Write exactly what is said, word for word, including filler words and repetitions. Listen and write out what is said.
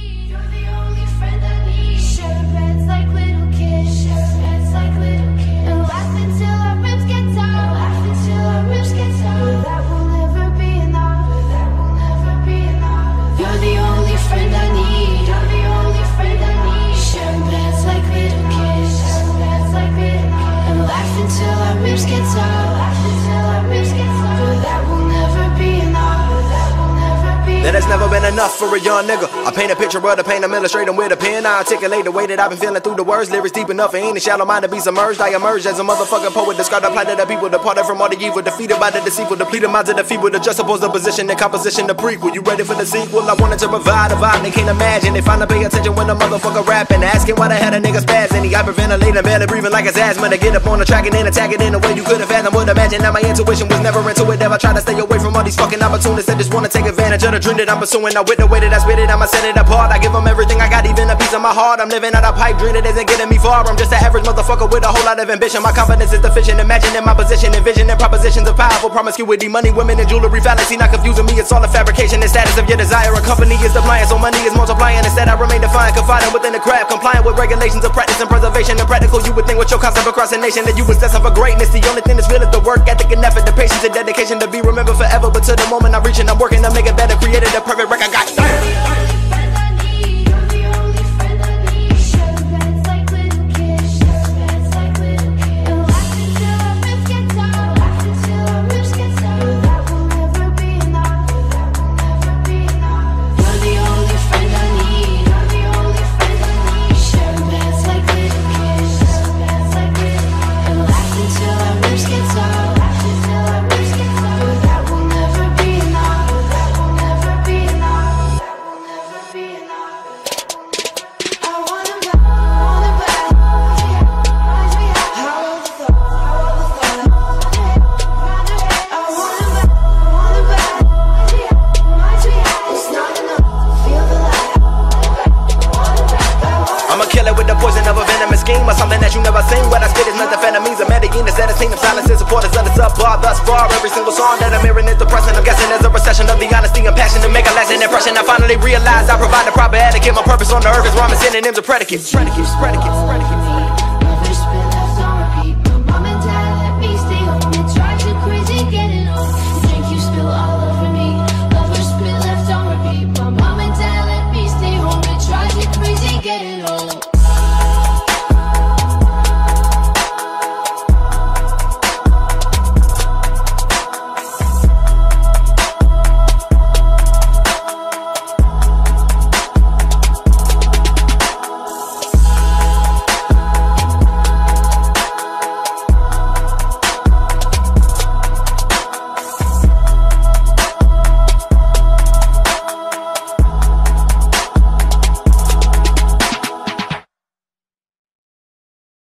need. You're the only friend I need. Share beds like little kids. Share beds like little kids. And laugh until our ribs get tired. Laugh until our ribs get tired. But that will never be enough. But that will never be enough. You're the only friend I need. You're the only friend I need. Share beds like little kids. Share beds like little kids. And laugh until our ribs get tired. Laugh until our ribs get tired. But that will never be enough. But that will never be enough. That has never been enough for a young nigga. I paint a picture of the pain, I'm illustrating with a pen. I articulate the way that I've been feeling through the words. Lyrics deep enough for any shallow mind to be submerged. I emerge as a motherfucking poet. Describe the plight of the people, departed from all the evil, defeated by the deceitful, depleted minds of the feeble. The just opposed the position and composition, the prequel. You ready for the sequel? I wanted to provide a vibe they can't imagine. They finally pay attention when the motherfucker rapping, asking why the hell a nigga spazzing. He hyperventilating, barely breathing like his asthma. To get up on the track and then attack it in a way you couldn't fathom. Would imagine that my intuition was never into it. Never tried to stay away from all these fucking opportunists that just wanna take advantage of the dream that I'm pursuing. Now with the way that I spit it, I'ma set it apart. I give them everything I got, even a piece of my heart. I'm living out a pipe dream that isn't getting me far. I'm just an average motherfucker with a whole lot of ambition. My confidence is deficient, imagining my position, envisioning propositions of powerful promiscuity, money, women, and jewelry fallacy. Not confusing me, it's all a fabrication. The status of your desire, a company is supplying, so money is multiplying. Instead I remain defiant, confined within the craft, compliant with regulations of practice and preservation. And practical, you would think with your constant procrastination that you was destined for greatness. The only thing that's real is the work ethic and effort, the patience and dedication to be remembered forever. But to the moment I'm reaching, I'm working to make it better, created the perfect record. Got or something that you never seen. What I spit is methamphetamines, a medicine instead of of silences, supporters of the subpar. Thus far, every single song that I'm hearing is depressing. I'm guessing there's a recession of the honesty and passion to make a lasting impression. I finally realized I provide the proper etiquette. My purpose on the earth is rhyming synonyms of predicates. Predicates, predicates, predicates.